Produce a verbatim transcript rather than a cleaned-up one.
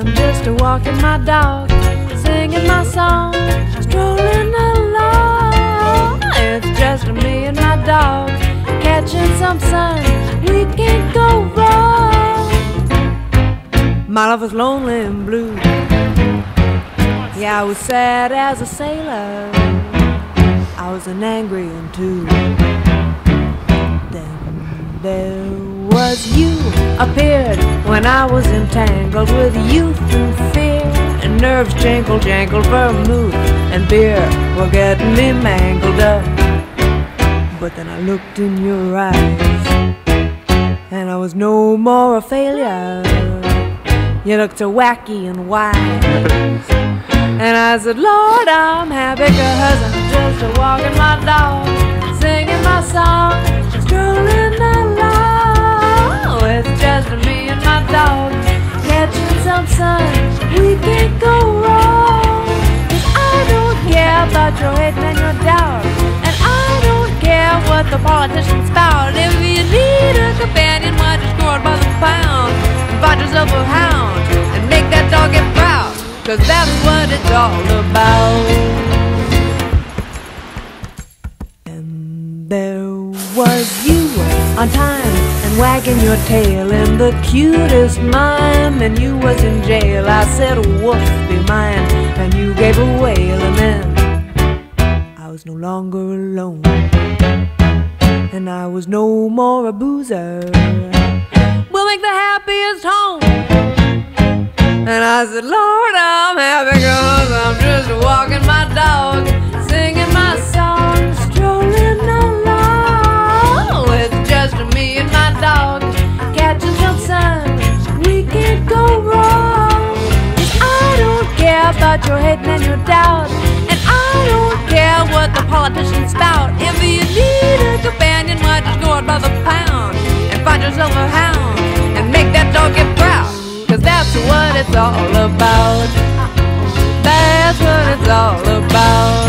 I'm just a walking my dog, singing my song, strolling along. It's just me and my dog, catching some sun. We can't go wrong. My love was lonely and blue. Yeah, I was sad as a sailor. I was an angry one too. Then there was you, appeared when I was entangled with youth and fear, and nerves jangled, jangled, vermouth and beer were getting me mangled up. But then I looked in your eyes, and I was no more a failure. You looked so wacky and wise, and I said, Lord, I'm happy, 'cause I'm just a walking my dog, singing my song, strolling along. It's just me and my dog, catching some sun. We can't go wrong. 'Cause I don't care about your hate and your doubt, and I don't care what the politicians spout. If you need a companion, why just go out by the pound and find yourself a hound and make that dog get proud, 'cause that's what it's all about. And there was you on time and wagging your tail in the cutest mime, and you was in jail. I said, woof, be mine, and you gave a wail, and then I was no longer alone, and I was no more a boozer. We'll make the happiest home. And I said, Lord, I'm happy, 'cause I'm just walking my dog, singing my song, strolling along. It's just me and my dog, catching some sun. We can't go wrong. 'Cause I don't care about your hate and your doubt, and I don't care what the politicians spout. If you need a companion, why just go out by the pound and find yourself a hound and make that dog get proud, 'cause that's what it's all about. That's what it's all about.